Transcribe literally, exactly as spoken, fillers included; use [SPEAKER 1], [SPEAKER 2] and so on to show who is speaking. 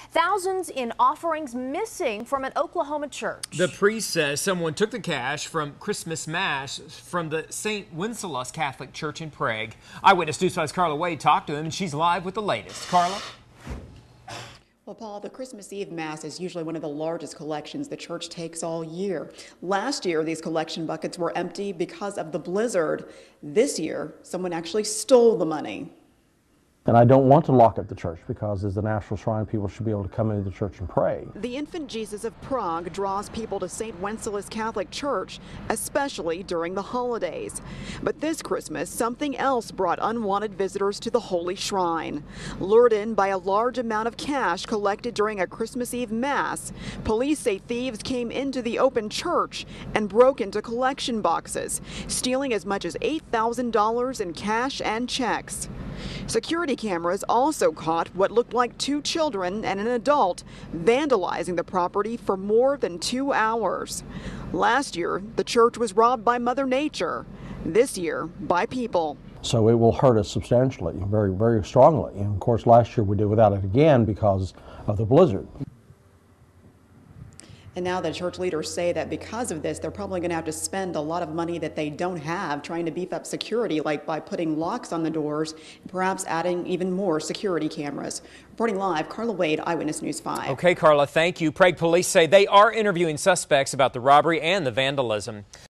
[SPEAKER 1] Thousands in offerings missing from an Oklahoma church.
[SPEAKER 2] The priest says someone took the cash from Christmas Mass from the Saint Wenceslas Catholic Church in Prague. Eyewitness News five's Carla Wade talked to him, and she's live with the latest. Carla?
[SPEAKER 3] Well, Paul, the Christmas Eve Mass is usually one of the largest collections the church takes all year. Last year, these collection buckets were empty because of the blizzard. This year, someone actually stole the money.
[SPEAKER 4] And I don't want to lock up the church because as the National Shrine, people should be able to come into the church and pray.
[SPEAKER 3] The Infant Jesus of Prague draws people to Saint Wenceslas Catholic Church, especially during the holidays. But this Christmas, something else brought unwanted visitors to the Holy Shrine. Lured in by a large amount of cash collected during a Christmas Eve Mass, police say thieves came into the open church and broke into collection boxes, stealing as much as eight thousand dollars in cash and checks. Security cameras also caught what looked like two children and an adult vandalizing the property for more than two hours. Last year, the church was robbed by Mother Nature. This year, by people.
[SPEAKER 4] So it will hurt us substantially, very, very strongly. And of course, last year we did without it again because of the blizzard.
[SPEAKER 3] And now the church leaders say that because of this, they're probably going to have to spend a lot of money that they don't have trying to beef up security, like by putting locks on the doors, perhaps adding even more security cameras. Reporting live, Carla Wade, Eyewitness News five.
[SPEAKER 2] Okay, Carla, thank you. Prague police say they are interviewing suspects about the robbery and the vandalism.